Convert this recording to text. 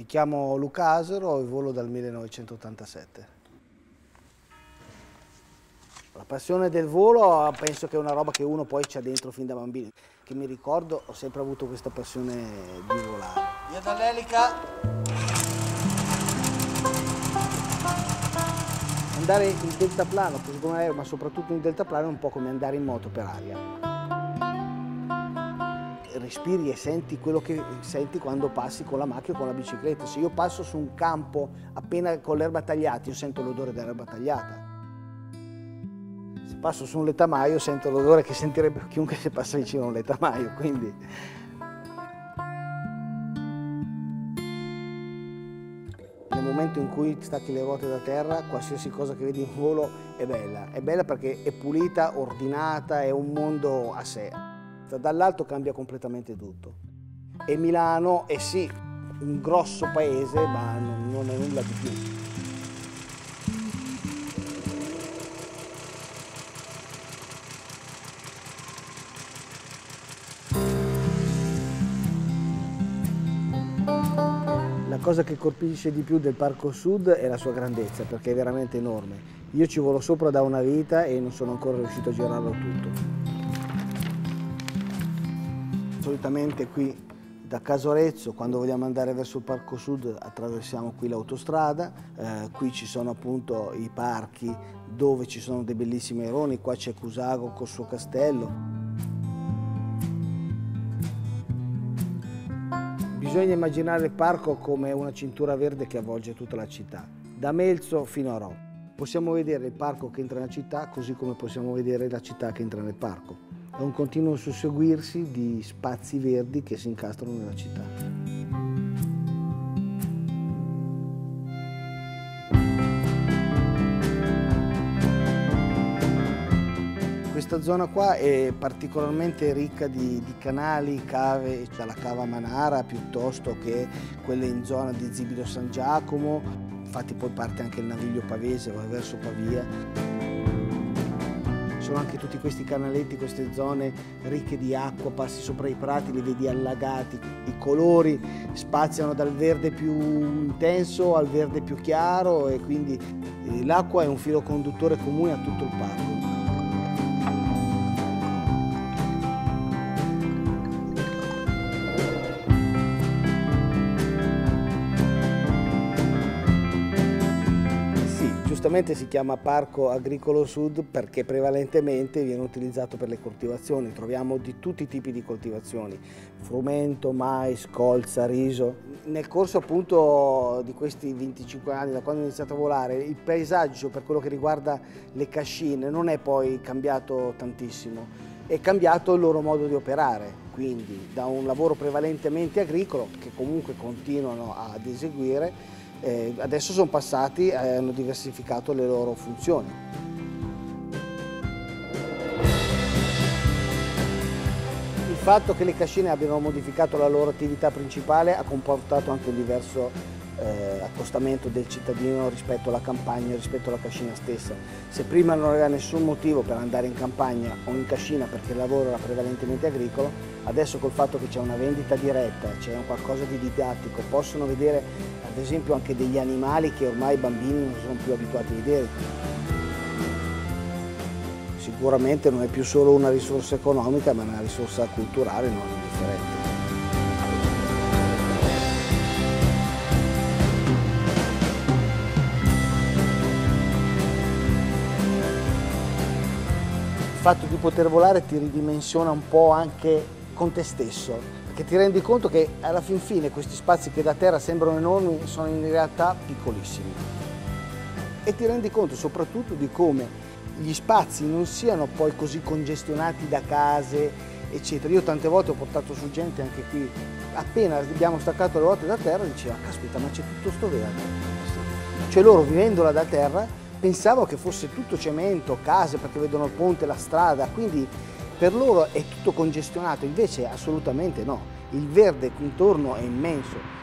Mi chiamo Luca Asero e volo dal 1987. La passione del volo penso che è una roba che uno poi c'ha dentro fin da bambino. Che mi ricordo, ho sempre avuto questa passione di volare. Via dall'elica! Andare in deltaplano, così come aereo, ma soprattutto in deltaplano, è un po' come andare in moto per aria. Respiri e senti quello che senti quando passi con la macchina o con la bicicletta. Se io passo su un campo appena con l'erba tagliata, io sento l'odore dell'erba tagliata. Se passo su un letamaio sento l'odore che sentirebbe chiunque se passa vicino a un letamaio, quindi... Nel momento in cui stacchi le ruote da terra, qualsiasi cosa che vedi in volo è bella. È bella perché è pulita, ordinata, è un mondo a sé. Dall'alto cambia completamente tutto. E Milano è sì un grosso paese, ma non è nulla di più. La cosa che colpisce di più del Parco Sud è la sua grandezza, perché è veramente enorme. Io ci volo sopra da una vita e non sono ancora riuscito a girarlo tutto. Solitamente qui da Casorezzo, quando vogliamo andare verso il Parco Sud, attraversiamo qui l'autostrada, qui ci sono appunto i parchi dove ci sono dei bellissimi aironi, qua c'è Cusago col suo castello. Bisogna immaginare il parco come una cintura verde che avvolge tutta la città, da Melzo fino a Rho. Possiamo vedere il parco che entra nella città, così come possiamo vedere la città che entra nel parco. È un continuo susseguirsi di spazi verdi che si incastrano nella città. Questa zona qua è particolarmente ricca di canali, cave, dalla cava Manara piuttosto che quelle in zona di Zibido San Giacomo. Infatti poi parte anche il Naviglio Pavese, va verso Pavia. Sono anche tutti questi canaletti, queste zone ricche di acqua, passi sopra i prati, li vedi allagati, i colori spaziano dal verde più intenso al verde più chiaro e quindi l'acqua è un filo conduttore comune a tutto il parco. Giustamente si chiama Parco Agricolo Sud perché prevalentemente viene utilizzato per le coltivazioni. Troviamo di tutti i tipi di coltivazioni, frumento, mais, colza, riso. Nel corso appunto di questi 25 anni, da quando ho iniziato a volare, il paesaggio per quello che riguarda le cascine non è poi cambiato tantissimo, è cambiato il loro modo di operare, quindi da un lavoro prevalentemente agricolo che comunque continuano ad eseguire, adesso sono passati e hanno diversificato le loro funzioni. Il fatto che le cascine abbiano modificato la loro attività principale ha comportato anche un diverso accostamento del cittadino rispetto alla campagna, rispetto alla cascina stessa. Se prima non aveva nessun motivo per andare in campagna o in cascina perché il lavoro era prevalentemente agricolo, adesso col fatto che c'è una vendita diretta, c'è qualcosa di didattico, possono vedere ad esempio anche degli animali che ormai i bambini non sono più abituati a vedere. Sicuramente non è più solo una risorsa economica, ma una risorsa culturale non indifferente. Il fatto di poter volare ti ridimensiona un po' anche con te stesso, perché ti rendi conto che alla fin fine questi spazi che da terra sembrano enormi sono in realtà piccolissimi. E ti rendi conto soprattutto di come gli spazi non siano poi così congestionati da case, eccetera. Io tante volte ho portato su gente anche qui, appena abbiamo staccato le ruote da terra, diceva, caspita, ma c'è tutto sto verde. Cioè loro vivendola da terra pensavo che fosse tutto cemento, case, perché vedono il ponte, la strada, quindi per loro è tutto congestionato, invece assolutamente no. Il verde intorno è immenso.